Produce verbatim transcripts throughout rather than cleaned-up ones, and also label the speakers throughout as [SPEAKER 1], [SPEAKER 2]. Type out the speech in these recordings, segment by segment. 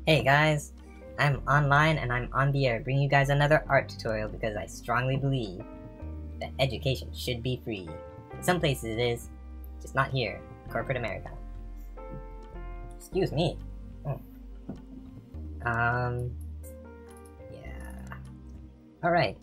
[SPEAKER 1] Hey guys, I'm online and I'm on the air bringing you guys another art tutorial because I strongly believe that education should be free. In some places it is, just not here, corporate America. Excuse me. Oh. Um, yeah. Alright.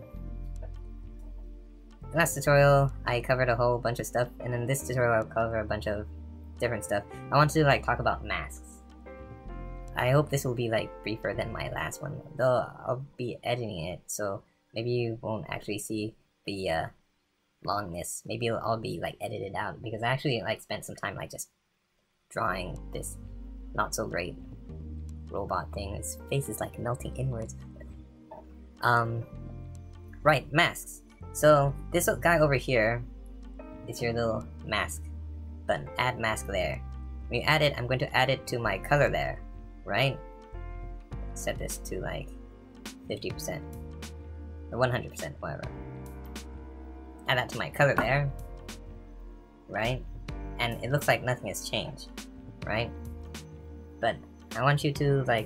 [SPEAKER 1] Last tutorial I covered a whole bunch of stuff, and in this tutorial I'll cover a bunch of different stuff. I want to like talk about masks. I hope this will be like briefer than my last one, though I'll be editing it, so maybe you won't actually see the uh, longness. Maybe it'll all be like edited out because I actually like spent some time like just drawing this not so great robot thing. His face is like melting inwards. Um, right, masks. So this guy over here is your little mask button. Add mask layer. When you add it, I'm going to add it to my color layer. Right? Set this to like fifty percent or one hundred percent, whatever. Add that to my color layer, right? And it looks like nothing has changed, right? But I want you to like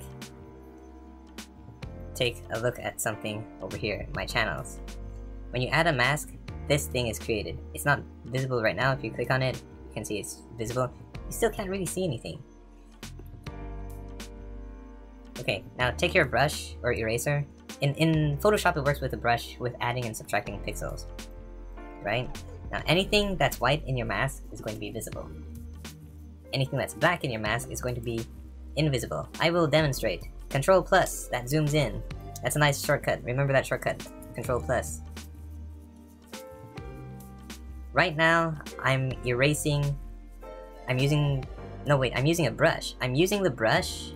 [SPEAKER 1] take a look at something over here in my channels. When you add a mask, this thing is created. It's not visible right now. If you click on it, you can see it's visible. You still can't really see anything. Okay, now take your brush or eraser. In, in Photoshop it works with a brush with adding and subtracting pixels, right? Now anything that's white in your mask is going to be visible. Anything that's black in your mask is going to be invisible. I will demonstrate. Control plus, that zooms in. That's a nice shortcut. Remember that shortcut. Control plus. Right now, I'm erasing... I'm using... No wait, I'm using a brush. I'm using the brush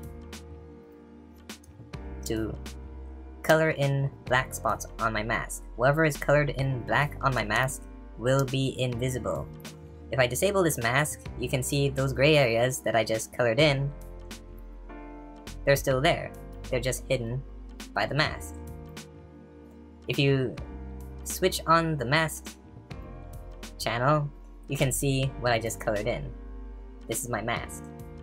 [SPEAKER 1] to color in black spots on my mask. Whatever is colored in black on my mask will be invisible. If I disable this mask, you can see those gray areas that I just colored in. They're still there. They're just hidden by the mask. If you switch on the mask channel, you can see what I just colored in. This is my mask.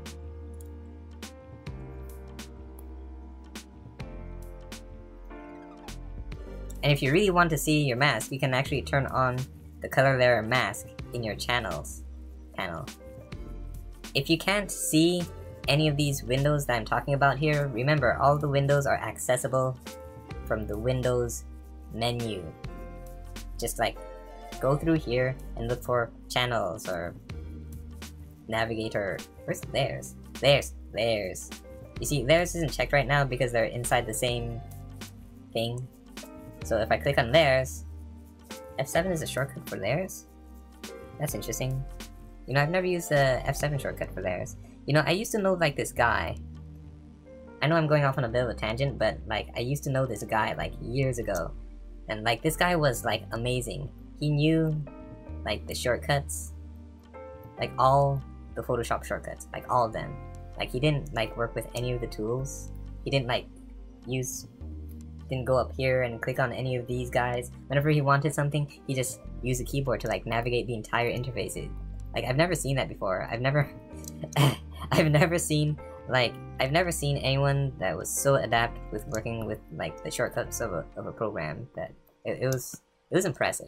[SPEAKER 1] And if you really want to see your mask, you can actually turn on the color layer mask in your channels panel. If you can't see any of these windows that I'm talking about here, remember all the windows are accessible from the Windows menu. Just like go through here and look for channels or Navigator. Where's theirs? Theirs, theirs. You see, theirs isn't checked right now because they're inside the same thing. So if I click on theirs, F seven is a shortcut for theirs? That's interesting. You know, I've never used the F seven shortcut for theirs. You know, I used to know like this guy. I know I'm going off on a bit of a tangent, but like I used to know this guy like years ago. And like this guy was like amazing. He knew like the shortcuts. Like all the Photoshop shortcuts. Like all of them. Like he didn't like work with any of the tools. He didn't like use... didn't go up here and click on any of these guys. Whenever he wanted something, he just used the keyboard to like navigate the entire interface. Like I've never seen that before. I've never I've never seen like I've never seen anyone that was so adept with working with like the shortcuts of a of a program that it, it was it was impressive.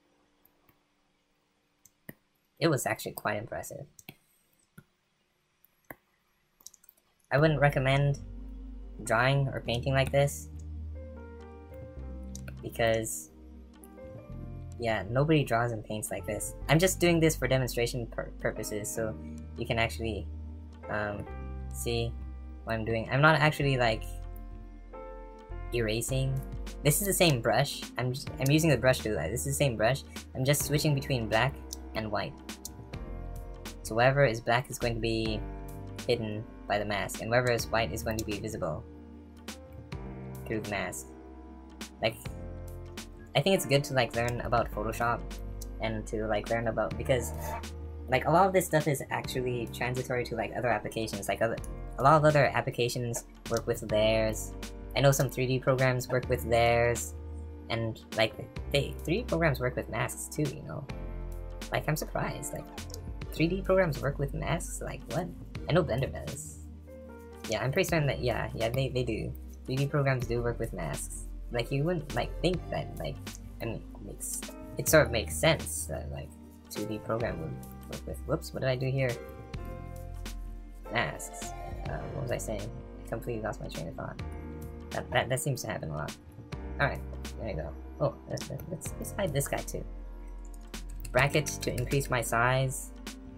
[SPEAKER 1] It was actually quite impressive. I wouldn't recommend drawing or painting like this. Because, yeah, nobody draws and paints like this. I'm just doing this for demonstration pur purposes, so you can actually um, see what I'm doing. I'm not actually like erasing. This is the same brush. I'm just, I'm using the brush to do that. This is the same brush. I'm just switching between black and white. So whatever is black is going to be hidden by the mask, and whatever is white is going to be visible through the mask. Like, I think it's good to like learn about Photoshop and to like learn about, because like a lot of this stuff is actually transitory to like other applications. Like other, a lot of other applications work with layers. I know some three D programs work with layers, and like they three D programs work with masks too, you know. Like I'm surprised, like three D programs work with masks, like what? I know Blender does. Yeah, I'm pretty certain that, yeah, yeah, they, they do. three D programs do work with masks. Like, you wouldn't, like, think that, like, I mean, it makes, it sort of makes sense that, like, two D program would work with, whoops, what did I do here? Masks. Uh, what was I saying? I completely lost my train of thought. That, that, that seems to happen a lot. Alright, there you go. Oh, let's, let's, let's hide this guy too. Bracket to increase my size.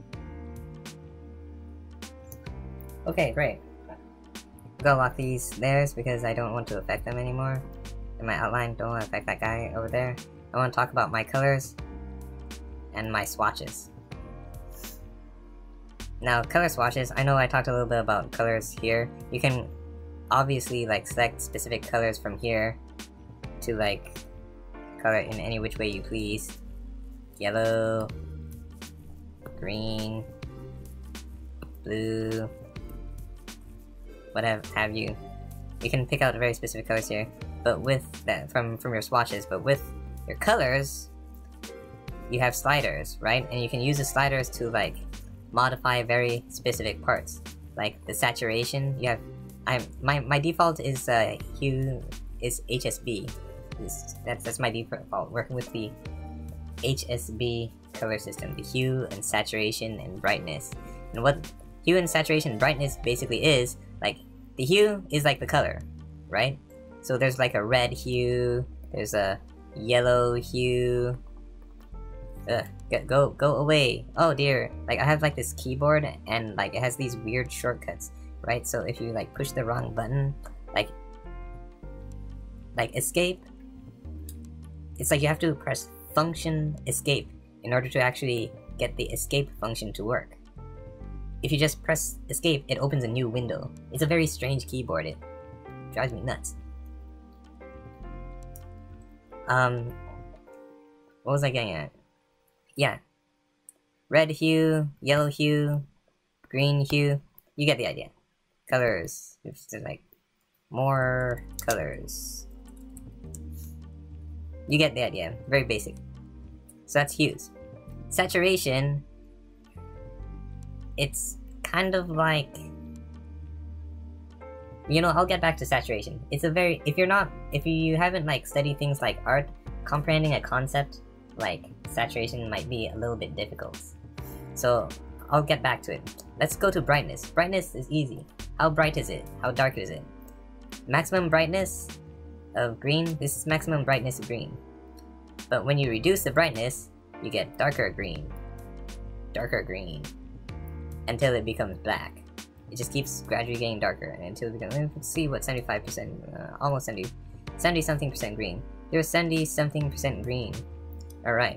[SPEAKER 1] Okay, great. I'm gonna lock these theirs because I don't want to affect them anymore. In my outline, don't want to affect that guy over there. I want to talk about my colors and my swatches. Now, color swatches, I know I talked a little bit about colors here. You can obviously like select specific colors from here to like color in any which way you please. Yellow, green, blue, whatever have you. You can pick out very specific colors here, but with that from from your swatches. But with your colors, you have sliders, right? And you can use the sliders to like modify very specific parts, like the saturation. You have, I'm my my default is uh, hue is H S B. Is that's that's my default. Working with the H S B color system, the hue and saturation and brightness. And what hue and saturation and brightness basically is, like, the hue is like the color, right? So there's like a red hue, there's a yellow hue. Ugh, go go away. Oh dear. Like, I have like this keyboard and like it has these weird shortcuts, right? So if you like push the wrong button, like like escape, it's like you have to press function escape in order to actually get the escape function to work. If you just press escape, it opens a new window. It's a very strange keyboard. It drives me nuts. Um, what was I getting at? Yeah. Red hue, yellow hue, green hue. You get the idea. Colors. There's like more colors. You get the idea. Very basic. So that's hues. Saturation, it's kind of like, you know, I'll get back to saturation. It's a very, if you're not, if you haven't like studied things like art, comprehending a concept like saturation might be a little bit difficult. So I'll get back to it. Let's go to brightness. Brightness is easy. How bright is it? How dark is it? Maximum brightness of green, this is maximum brightness of green. But when you reduce the brightness, you get darker green, darker green, until it becomes black. It just keeps gradually getting darker until it becomes, let's see what seventy-five percent, uh, almost seventy, seventy something percent green. Here's seventy something percent green. Alright.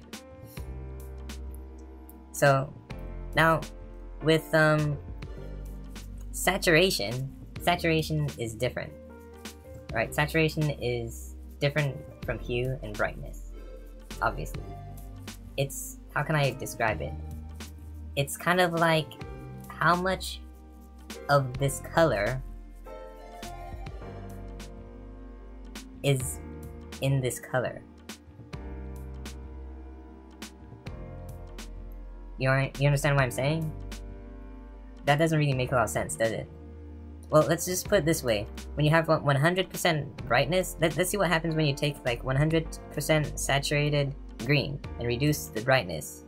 [SPEAKER 1] So, now, with um, saturation, saturation is different. Right, saturation is different from hue and brightness, obviously. It's, how can I describe it? It's kind of like how much of this color is in this color. You, you understand what I'm saying? That doesn't really make a lot of sense, does it? Well, let's just put it this way. When you have one hundred percent brightness, let, let's see what happens when you take like one hundred percent saturated green and reduce the brightness.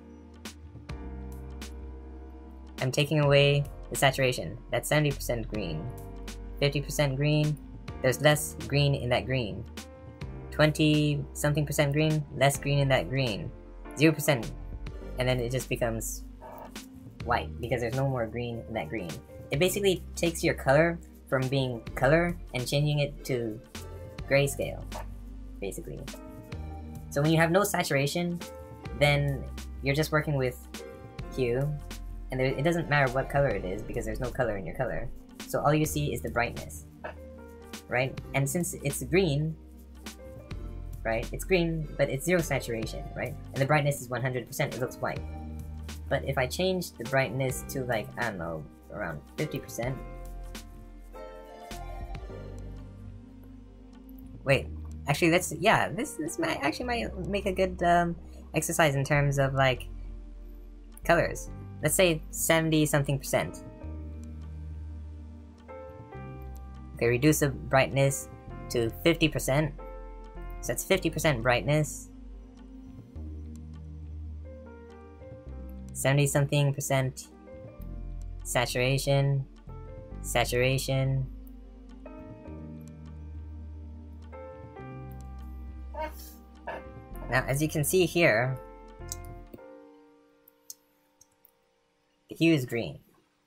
[SPEAKER 1] I'm taking away the saturation. That's seventy percent green. fifty percent green, there's less green in that green. twenty something percent green, less green in that green. zero percent, and then it just becomes white because there's no more green in that green. It basically takes your color from being color and changing it to grayscale, basically. So when you have no saturation, then you're just working with hue, and there, it doesn't matter what color it is because there's no color in your color. So all you see is the brightness, right? And since it's green, right? It's green, but it's zero saturation, right? And the brightness is one hundred percent, it looks white. But if I change the brightness to like, I don't know, around fifty percent. Wait, actually that's, yeah, this this might actually might make a good um, exercise in terms of like colors. Let's say seventy something percent. Okay, reduce the brightness to fifty percent. So that's fifty percent brightness. seventy something percent saturation. Saturation. Now, as you can see here, the hue is green.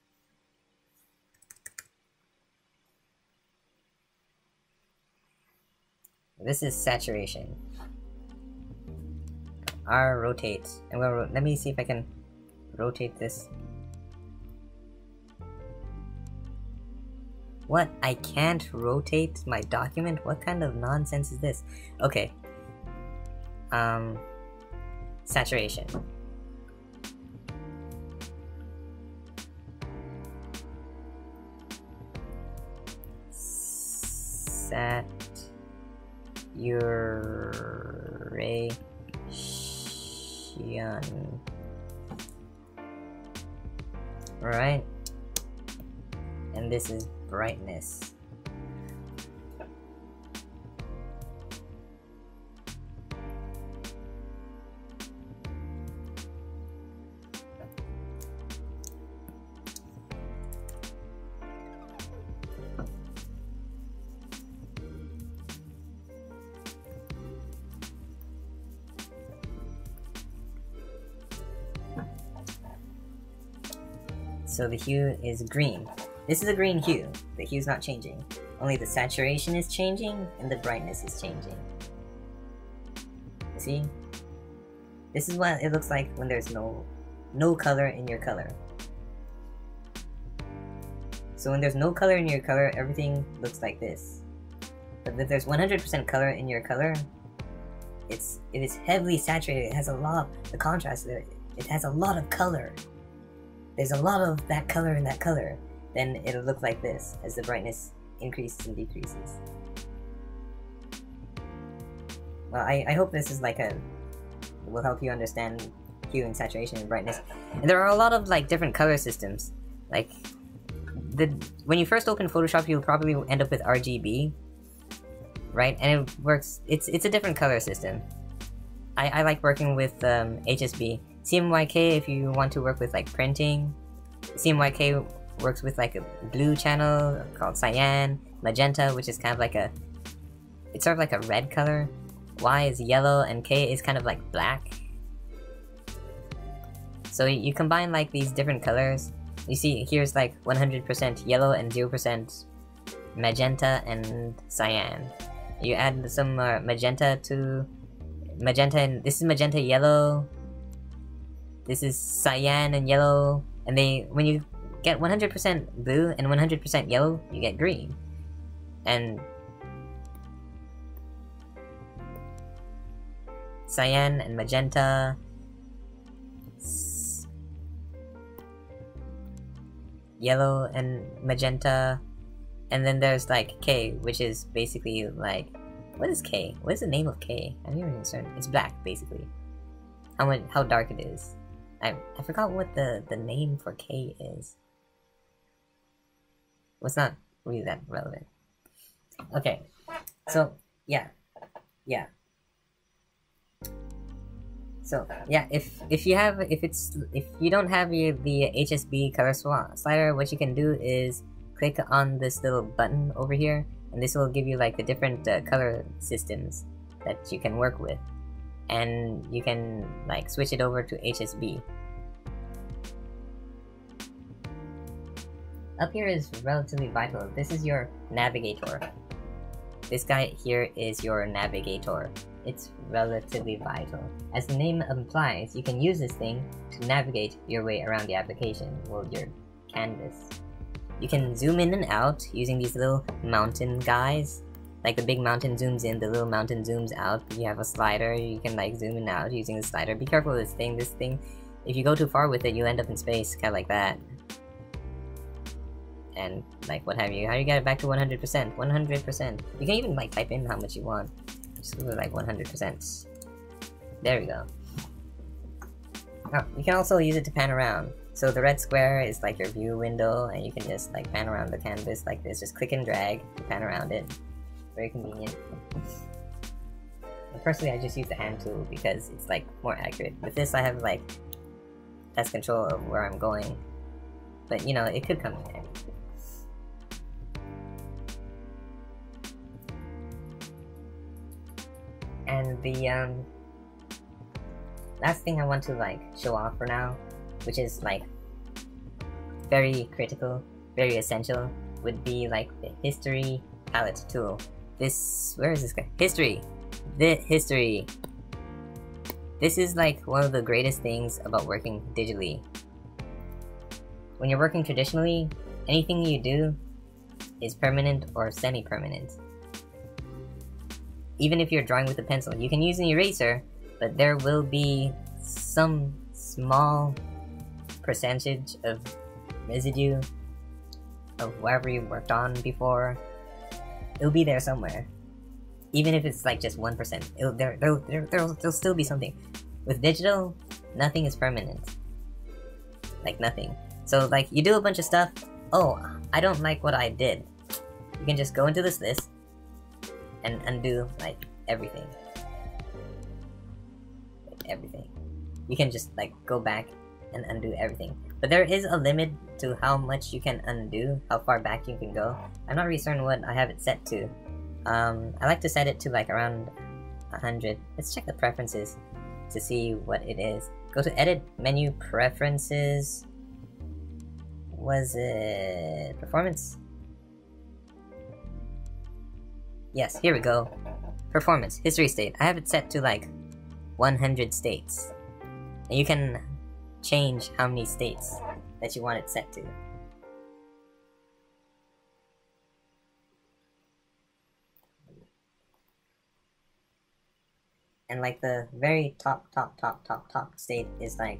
[SPEAKER 1] This is saturation. R rotate. I'm gonna ro let me see if I can rotate this. What? I can't rotate my document? What kind of nonsense is this? Okay. Um, saturation. Sat. Uration. Alright. And this is brightness. So the hue is green. This is a green hue. The hue's not changing. Only the saturation is changing and the brightness is changing. See? This is what it looks like when there's no no color in your color. So when there's no color in your color, everything looks like this. But if there's one hundred percent color in your color, it's it is heavily saturated. It has a lot of the contrast there. It has a lot of color. There's a lot of that color in that color. Then it'll look like this as the brightness increases and decreases. Well, I, I hope this is like a will help you understand hue and saturation and brightness. And there are a lot of like different color systems. Like the when you first open Photoshop, you'll probably end up with R G B, right? And it works. It's it's a different color system. I I like working with um, H S B. C M Y K if you want to work with like printing. C M Y K works with like a blue channel called cyan, magenta, which is kind of like a, it's sort of like a red color. Y is yellow and K is kind of like black. So you combine like these different colors. You see here's like one hundred percent yellow and zero percent magenta and cyan. You add some uh, magenta to magenta, and this is magenta yellow. This is cyan and yellow, and they when you get one hundred percent blue and one hundred percent yellow, you get green. And cyan and magenta, yellow and magenta, and then there's like K, which is basically like, what is K? What is the name of K? I'm not even concerned. It's black, basically. How much? How dark it is. I, I forgot what the, the name for K is. Well, it's not really that relevant. Okay, so, yeah. Yeah. So, yeah, if if you have, if it's, if you don't have your, the H S B color swap slider, what you can do is click on this little button over here, and this will give you like the different uh, color systems that you can work with. And you can like switch it over to H S B. Up here is relatively vital. This is your Navigator. This guy here is your Navigator. It's relatively vital. As the name implies, you can use this thing to navigate your way around the application, well, your canvas. You can zoom in and out using these little mountain guys. Like the big mountain zooms in, the little mountain zooms out. You have a slider, you can like zoom in and out using the slider. Be careful with this thing. This thing, if you go too far with it, you'll end up in space, kind of like that. And like what have you. How do you get it back to one hundred percent? one hundred percent. You can even like type in how much you want. Just go like one hundred percent. There we go. Oh, you can also use it to pan around. So the red square is like your view window, and you can just like pan around the canvas like this. Just click and drag to pan around it. Very convenient. And personally, I just use the hand tool because it's like more accurate. With this, I have like less control of where I'm going, but you know, it could come in handy. And the um, last thing I want to like show off for now, which is like very critical, very essential, would be like the history palette tool. This, where is this guy? History! The history! This is like one of the greatest things about working digitally. When you're working traditionally, anything you do is permanent or semi-permanent. Even if you're drawing with a pencil, you can use an eraser, but there will be some small percentage of residue of whatever you worked on before. It'll be there somewhere. Even if it's like just one percent, it'll, there, there, there, there'll, there'll still be something. With digital, nothing is permanent. Like nothing. So like, you do a bunch of stuff, oh, I don't like what I did. You can just go into this list and undo like everything. Like, everything. You can just like go back and undo everything. But there is a limit to how much you can undo, how far back you can go. I'm not really certain what I have it set to. Um, I like to set it to like around one hundred. Let's check the preferences to see what it is. Go to edit menu preferences. Was it performance? Yes, here we go. Performance, history state. I have it set to like one hundred states. And you can change how many states that you want it set to. And like the very top, top, top, top, top state is like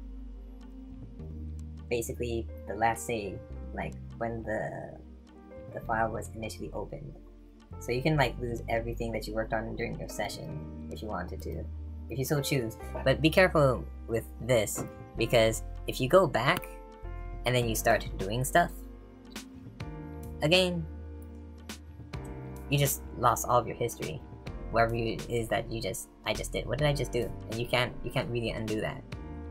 [SPEAKER 1] basically the last save, like when the the file was initially opened. So you can like lose everything that you worked on during your session if you wanted to, if you so choose. But be careful with this, because if you go back and then you start doing stuff again, you just lost all of your history. Whatever it is that you just, I just did. What did I just do? And you can't, you can't really undo that.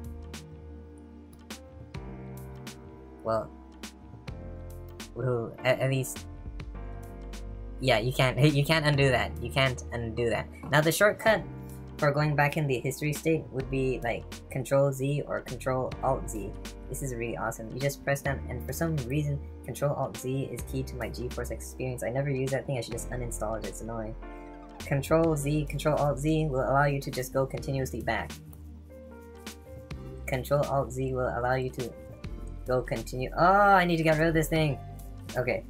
[SPEAKER 1] Well, well at, at least, yeah, you can't, you can't undo that. You can't undo that. Now the shortcut for going back in the history state would be like Control Z or Control Alt Z. This is really awesome. You just press down, and for some reason, Control Alt Z is key to my GeForce experience. I never use that thing. I should just uninstall it. It's annoying. Control Z, Control Alt Z will allow you to just go continuously back. Control Alt Z will allow you to go continue. Oh, I need to get rid of this thing. Okay.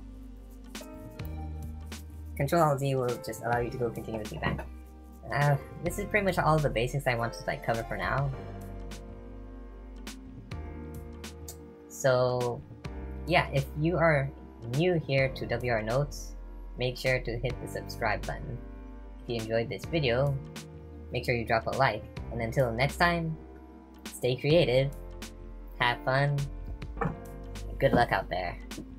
[SPEAKER 1] Control Alt Z will just allow you to go continuously back. Uh, this is pretty much all the basics I want to like cover for now. So, yeah, if you are new here to WRNotes, make sure to hit the subscribe button. If you enjoyed this video, make sure you drop a like. And until next time, stay creative, have fun, good luck out there.